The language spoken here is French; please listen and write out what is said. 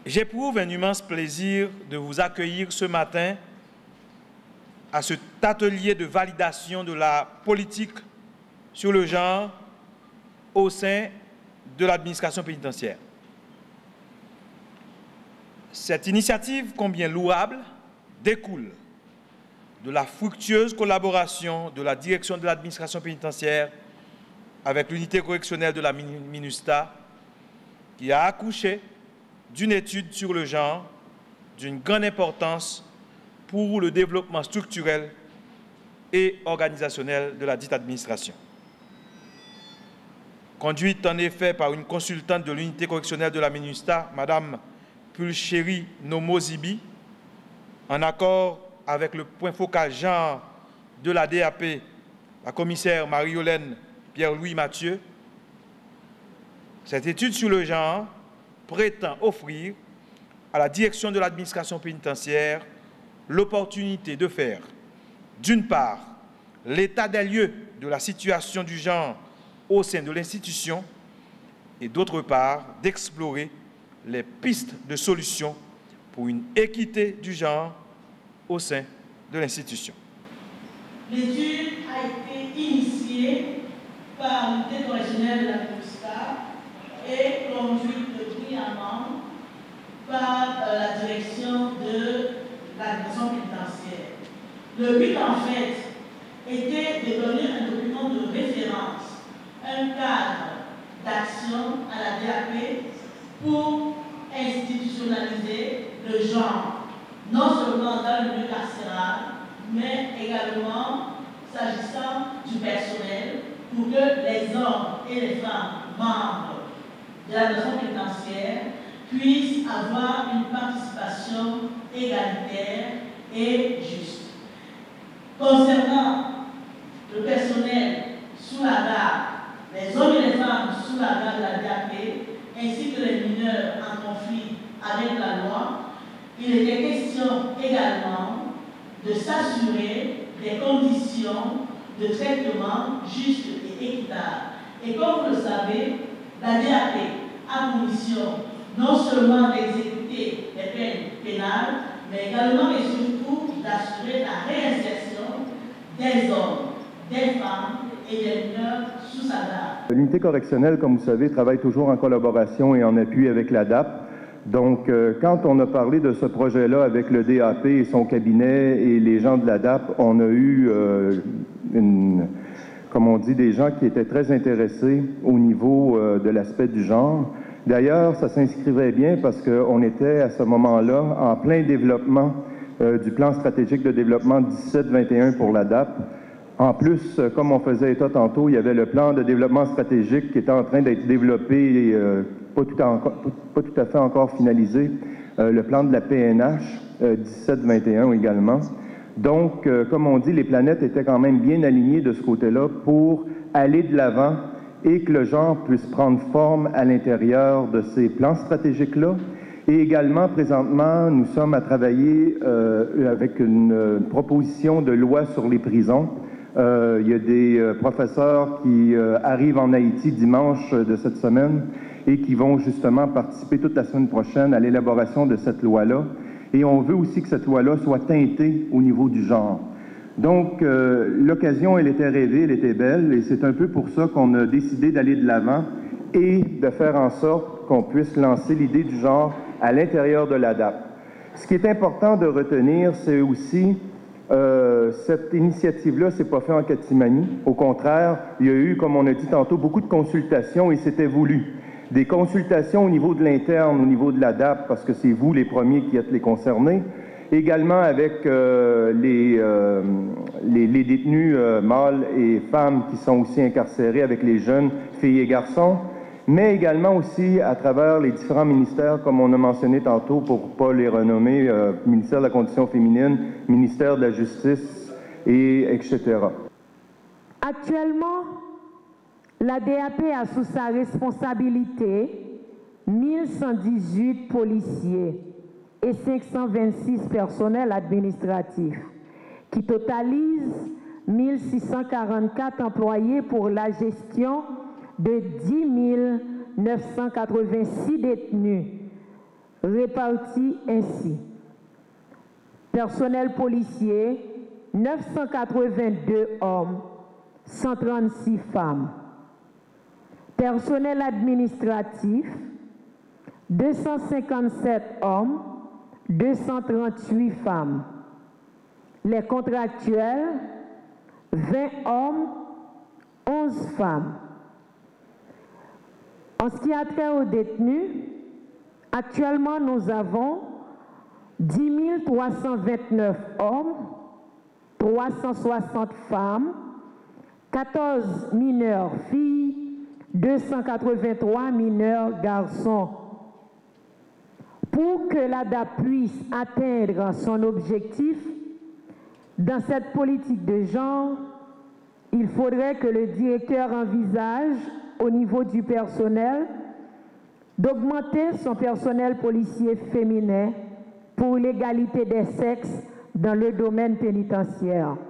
J'éprouve un immense plaisir de vous accueillir ce matin à cet atelier de validation de la politique sur le genre au sein de l'administration pénitentiaire. Cette initiative, combien louable, découle de la fructueuse collaboration de la direction de l'administration pénitentiaire avec l'unité correctionnelle de la MINUSTAH, qui a accouché d'une étude sur le genre d'une grande importance pour le développement structurel et organisationnel de la dite administration. Conduite en effet par une consultante de l'unité correctionnelle de la MINUSTAH, Mme Pulchéri Nomozibi, en accord avec le point focal genre de la DAP, la commissaire Marie-Hélène Pierre-Louis Mathieu, cette étude sur le genre prétend offrir à la direction de l'administration pénitentiaire l'opportunité de faire, d'une part, l'état des lieux de la situation du genre au sein de l'institution et d'autre part, d'explorer les pistes de solutions pour une équité du genre au sein de l'institution. L'étude a été initiée par l'unité correctionnelle de la MINUSTAH et conduite brillamment par la direction de l'administration pénitentiaire. Le but, en fait, était de donner un document de référence, un cadre d'action à la DAP pour institutionnaliser le genre, non seulement dans le milieu carcéral, mais également s'agissant du personnel, pour que les hommes et les femmes membres de l'administration pénitentiaire puissent avoir une participation égalitaire et juste. Concernant le personnel sous la garde, les hommes et les femmes sous la garde de la DAP, ainsi que les mineurs en conflit avec la loi, il était question également de s'assurer des conditions de traitement justes et équitables. Et comme vous le savez, la DAP a pour mission non seulement d'exécuter les peines pénales, mais également et surtout d'assurer la réinsertion des hommes, des femmes et des mineurs sous sa garde. L'unité correctionnelle, comme vous savez, travaille toujours en collaboration et en appui avec la DAP. Donc, quand on a parlé de ce projet-là avec le DAP et son cabinet et les gens de la DAP, on a eu, comme on dit, des gens qui étaient très intéressés au niveau de l'aspect du genre. D'ailleurs, ça s'inscrivait bien parce qu'on était à ce moment-là en plein développement du plan stratégique de développement 17-21 pour la DAP. En plus, comme on faisait état tantôt, il y avait le plan de développement stratégique qui était en train d'être développé, pas tout à fait encore finalisé, le plan de la PNH 17-21 également. Donc, comme on dit, les planètes étaient quand même bien alignées de ce côté-là pour aller de l'avant et que le genre puisse prendre forme à l'intérieur de ces plans stratégiques-là. Et également, présentement, nous sommes à travailler avec une proposition de loi sur les prisons. Il y a des professeurs qui arrivent en Haïti dimanche de cette semaine et qui vont justement participer toute la semaine prochaine à l'élaboration de cette loi-là. Et on veut aussi que cette loi-là soit teintée au niveau du genre. Donc, l'occasion, elle était rêvée, elle était belle, et c'est un peu pour ça qu'on a décidé d'aller de l'avant et de faire en sorte qu'on puisse lancer l'idée du genre à l'intérieur de la DAP. Ce qui est important de retenir, c'est aussi cette initiative-là, c'est pas fait en catimanie. Au contraire, il y a eu, comme on a dit tantôt, beaucoup de consultations et c'était voulu. Des consultations au niveau de l'interne, au niveau de la DAP, parce que c'est vous les premiers qui êtes les concernés. Également avec les détenus mâles et femmes qui sont aussi incarcérés, avec les jeunes filles et garçons, mais également aussi à travers les différents ministères, comme on a mentionné tantôt, pour ne pas les renommer, ministère de la Condition féminine, ministère de la Justice, etc. Actuellement, la DAP a sous sa responsabilité 1118 policiers et 526 personnels administratifs, qui totalisent 1644 employés pour la gestion de 10 986 détenus, répartis ainsi. Personnel policier, 982 hommes, 136 femmes. Personnel administratif, 257 hommes, 238 femmes. Les contractuels, 20 hommes, 11 femmes. En ce qui a trait aux détenus, actuellement nous avons 10 329 hommes, 360 femmes, 14 mineurs filles, 283 mineurs garçons. Pour que l'ADA puisse atteindre son objectif, dans cette politique de genre, il faudrait que le directeur envisage, au niveau du personnel, d'augmenter son personnel policier féminin pour l'égalité des sexes dans le domaine pénitentiaire.